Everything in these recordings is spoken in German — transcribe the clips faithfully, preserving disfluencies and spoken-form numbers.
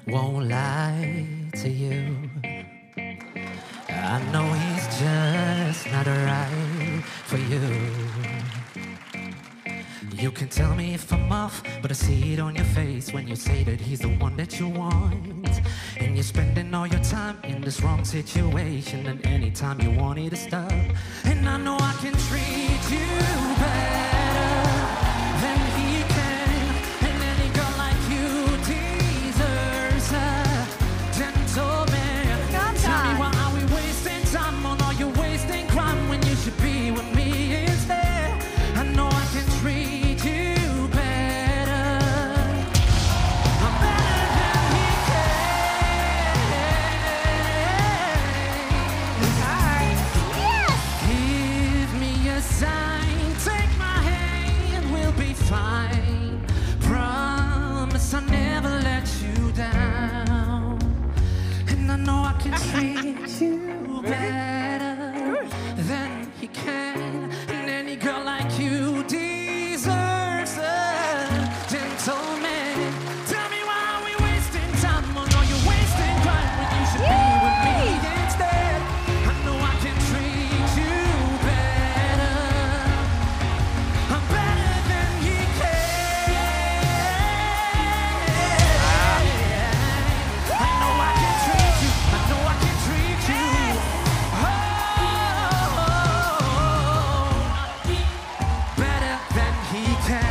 won't lie to you. I know he's just not right for you. You can tell me if I'm off, but I see it on your face when you say that he's the one that you want. And you're spending all your time in this wrong situation, and anytime you want it to stop. And I know I can treat you better than he can, and any girl like you deserves a gentleman. Tell me, why are we wasting time on all your wasting crime when you should be with me instead? I know I can treat you better. I'm better than he can. Give me a sign, take my hand, we'll be fine. Promise I'll never let you down. And I know I can treat you better than he can. And any girl like you deserves a gentleman. Tell me, why are we wasting time on all your wasting crime when you should be with me instead? I know I can treat you better. I'm better than he can. I know I can treat you. I know I can treat you. Oh, better than he can.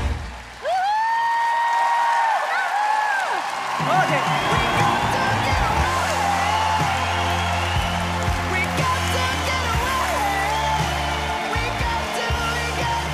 Okay. We got to get away. We got to, we got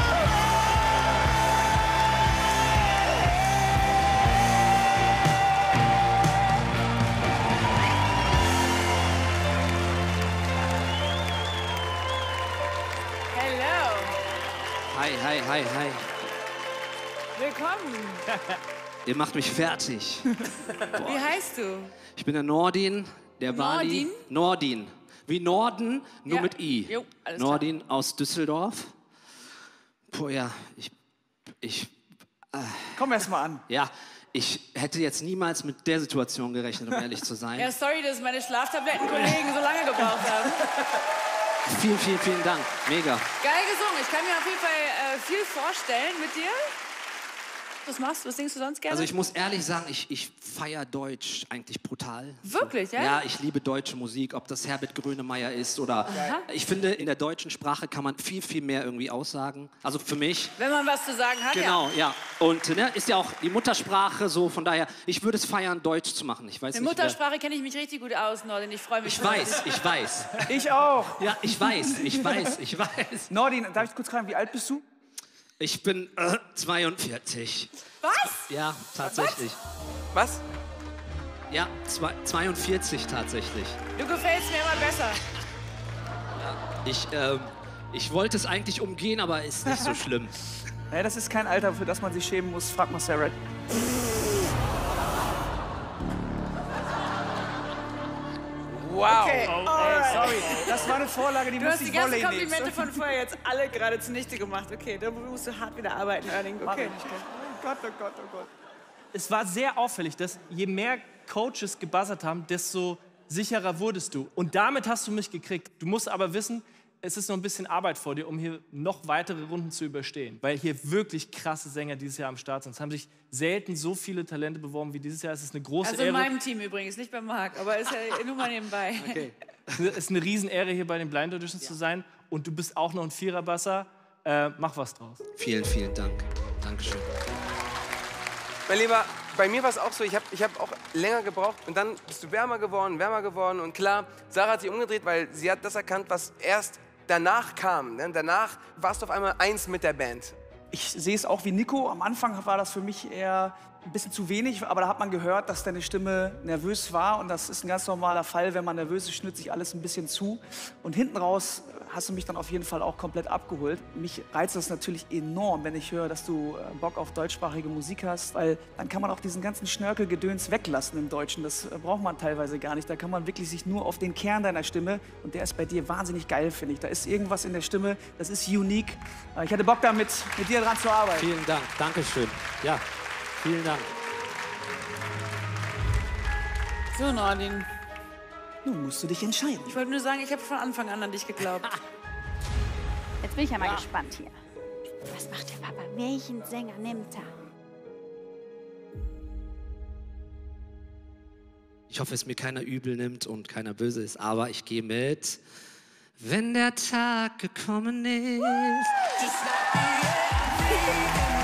Hello. Hi, hi, hi, hi. Willkommen. Ihr macht mich fertig. Wie heißt du? Ich bin der Nordin, der Bali. Nordin? Nordin. Wie Norden, nur Ja. mit I. Jo, alles klar. Nordin aus Düsseldorf. Puh, ja, ich, ich, Komm erst mal an. ja, ich hätte jetzt niemals mit der Situation gerechnet, um ehrlich zu sein. Ja, sorry, dass meine Schlaftablettenkollegen so lange gebraucht haben. Vielen, vielen, vielen Dank. Mega. Geil gesungen. Ich kann mir auf jeden Fall äh, viel vorstellen mit dir. Was machst du? Was singst du sonst gerne? Also ich muss ehrlich sagen, ich, ich feiere Deutsch eigentlich brutal. Wirklich, ja? Ja, ich liebe deutsche Musik, ob das Herbert Grönemeyer ist oder... Ich finde, in der deutschen Sprache kann man viel, viel mehr irgendwie aussagen. Also für mich. Wenn man was zu sagen hat, Genau, ja. Und ne, ist ja auch die Muttersprache so, von daher, ich würde es feiern, Deutsch zu machen. Ich weiß In nicht, wer- Muttersprache kenne ich mich richtig gut aus, Nordin. Ich freue mich. Ich schon, dass weiß, ich weiß. Ich auch. Ja, ich weiß, ich weiß, ich weiß. Nordin, darf ich kurz fragen, wie alt bist du? Ich bin äh, zweiundvierzig. Was? Ja, tatsächlich. Was? Ja, zwei, zweiundvierzig tatsächlich. Du gefällst mir immer besser. Ich, ähm, ich wollte es eigentlich umgehen, aber ist nicht so schlimm. Naja, das ist kein Alter, für das man sich schämen muss. Frag mal Sarah. Wow. Okay, Ey, sorry. Das war eine Vorlage, die Du muss hast die ich ganzen Volley nehmen. Komplimente von vorher jetzt alle gerade zunichte gemacht. Okay, da musst du hart wieder arbeiten, Erling. Okay. Oh Gott, oh Gott, oh Gott. Es war sehr auffällig, dass je mehr Coaches gebuzzert haben, desto sicherer wurdest du. Und damit hast du mich gekriegt. Du musst aber wissen, es ist noch ein bisschen Arbeit vor dir, um hier noch weitere Runden zu überstehen. Weil hier wirklich krasse Sänger dieses Jahr am Start sind. Es haben sich selten so viele Talente beworben wie dieses Jahr. Es ist eine große Also in Ehre. meinem Team übrigens, nicht bei Marc, aber ist ja nur mal nebenbei. Okay. Es ist eine Riesenehre, hier bei den Blind Auditions zu sein. Und du bist auch noch ein Viererbasser. Äh, mach was draus. Vielen, vielen Dank. Dankeschön. Mein Lieber, bei mir war es auch so, ich habe ich hab auch länger gebraucht und dann bist du wärmer geworden, wärmer geworden und klar, Sarah hat sich umgedreht, weil sie hat das erkannt, was erst danach kam. Ne? Danach warst du auf einmal eins mit der Band. Ich sehe es auch wie Nico. Am Anfang war das für mich eher ein bisschen zu wenig, aber da hat man gehört, dass deine Stimme nervös war und das ist ein ganz normaler Fall, wenn man nervös ist, schnürt sich alles ein bisschen zu und hinten raus hast du mich dann auf jeden Fall auch komplett abgeholt. Mich reizt das natürlich enorm, wenn ich höre, dass du Bock auf deutschsprachige Musik hast, weil dann kann man auch diesen ganzen Schnörkelgedöns weglassen im Deutschen. Das braucht man teilweise gar nicht. Da kann man wirklich sich nur auf den Kern deiner Stimme und der ist bei dir wahnsinnig geil, finde ich. Da ist irgendwas in der Stimme, das ist unique. Ich hatte Bock damit, mit dir dran zu arbeiten. Vielen Dank. Dankeschön. Ja, vielen Dank. So, Nordin. Nun musst du dich entscheiden. Ich wollte nur sagen, ich habe von Anfang an an dich geglaubt. Jetzt bin ich ja mal gespannt hier. Was macht der Papa? Welchen Sänger nimmt er? Ich hoffe, es mir keiner übel nimmt und keiner böse ist, aber ich gehe mit. Wenn der Tag gekommen ist.